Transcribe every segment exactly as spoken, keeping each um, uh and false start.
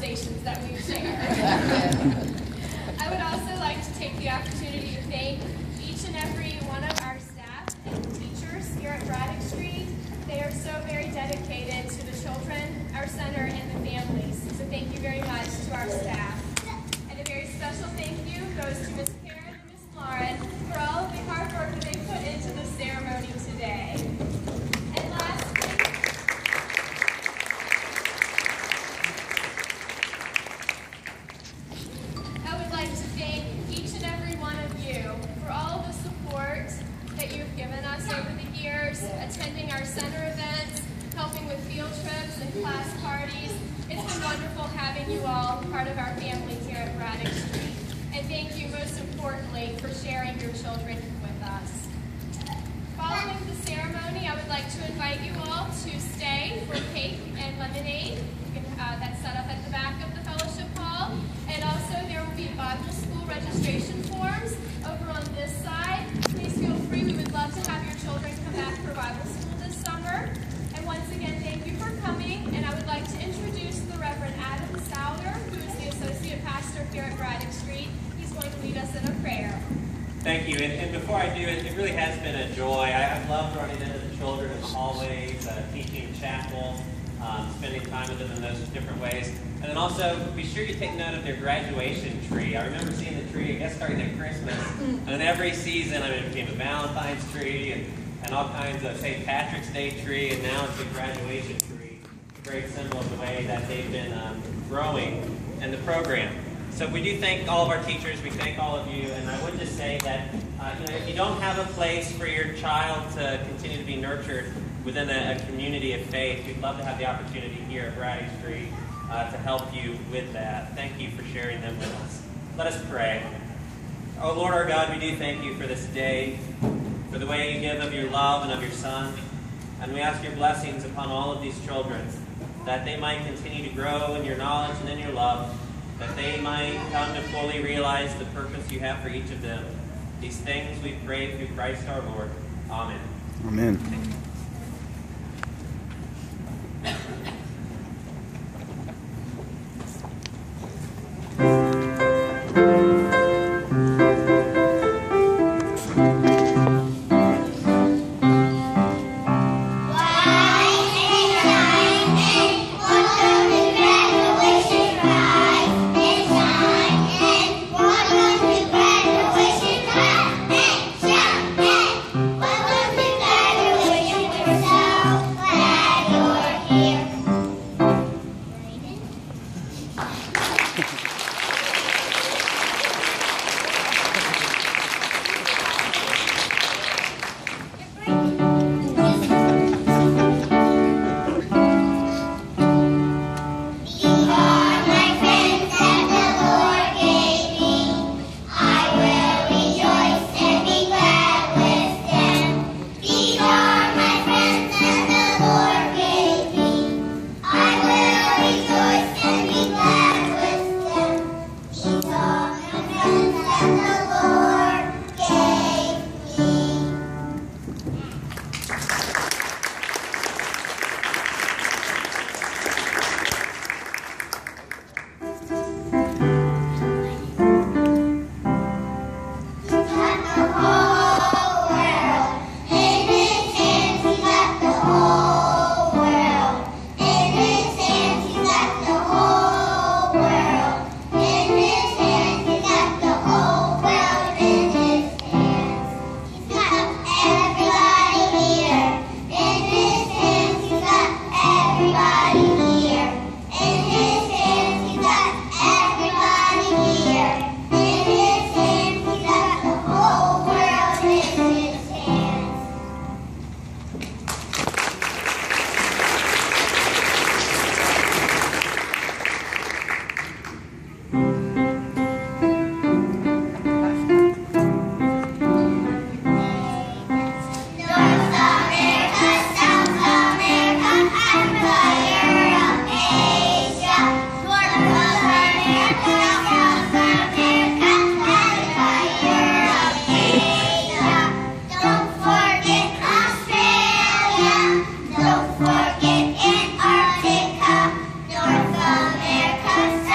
conversations that we share. I would also like to take the opportunity to thank each and every one of our staff and teachers here at Braddock Street. They are so very dedicated to the children, our center, and the families. So thank you very much to our staff. And a very special thank you goes to Miz Karen and Miz Lauren for all of the hard work that they put into the ceremony today. And lastly, I would like to thank each and every one of you for all the support that you've given us over the years, attending our center events, helping with field trips and class parties. It's been wonderful having you all part of our family here at Braddock Street. And thank you most importantly for sharing your children with us. Following the ceremony, I would like to invite you all to stay for cake and lemonade. You can, uh, that's set up at the back of the fellowship hall. And also there will be Bible school registration forms over on this side. Please feel free. We would love to have your children come back for Bible school this summer. And once again, thank you for coming. And I would like to introduce the Reverend Adam Souter, who is the Associate Pastor here at Braddock Street. He's going to lead us in a prayer. Thank you. And, and before I do it, it really has been a joy. I, I've loved running into the children in the hallways, uh, teaching chapel, um, spending time with them in those different ways. And then also, be sure you take note of their graduation tree. I remember seeing the tree, I guess, starting at Christmas. And then every season, I mean, it became a Valentine's tree and, and all kinds of Saint Patrick's Day tree, and now it's a graduation tree. A great symbol of the way that they've been um, growing in the program. So we do thank all of our teachers, we thank all of you, and I would just say that uh, you know, if you don't have a place for your child to continue to be nurtured within a, a community of faith, we'd love to have the opportunity here at Braddock Street uh, to help you with that. Thank you for sharing them with us. Let us pray. Oh Lord our God, we do thank you for this day, for the way you give of your love and of your Son, and we ask your blessings upon all of these children, that they might continue to grow in your knowledge and in your love, that they might come to fully realize the purpose you have for each of them. These things we pray through Christ our Lord. Amen. Amen. Don't forget Antarctica, North America.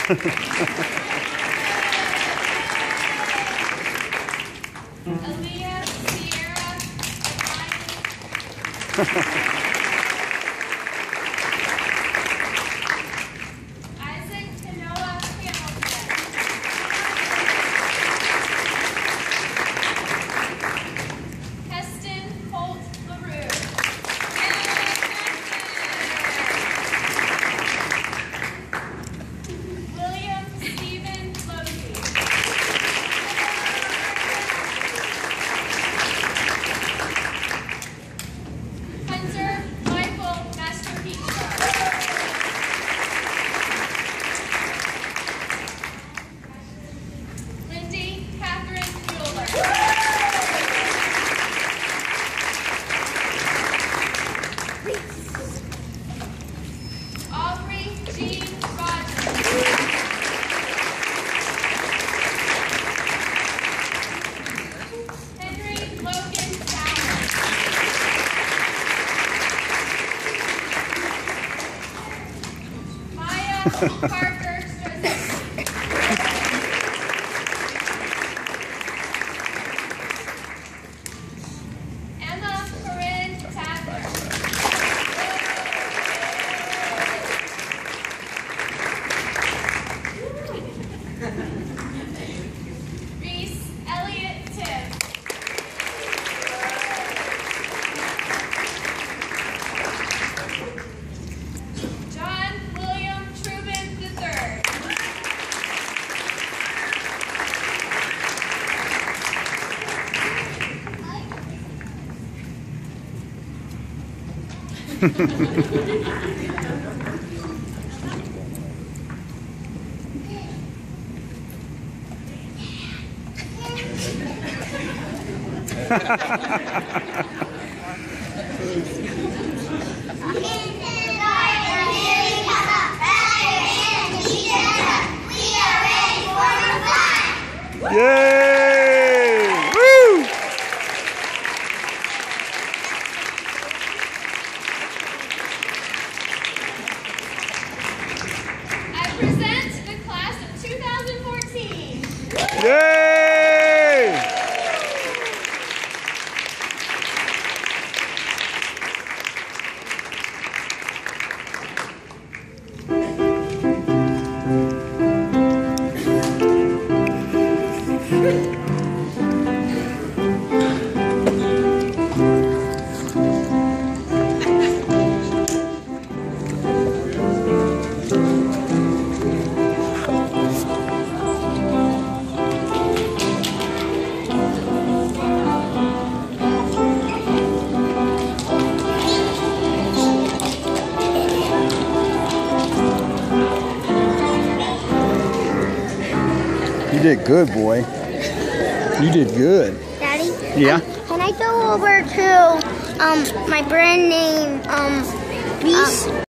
Aaliyah, Sierra, and Isaac Kanoa Hamilton. Heston Holt LaRue. William Stephen Losey. Hunter Michael Masterpiece. Lindy Catherine Mueller. Aubrey Jean Rogers. Henry Logan Bowers. Maya Parker Strzezinski. Emma Corinne Tadler. Reese Elliott Tibbs. John William Trubin the third. Yay! Woo! I present the class of two thousand fourteen. Yay! You did good, boy. You did good. Daddy? Yeah? Can I go over to um my brand name um Beast?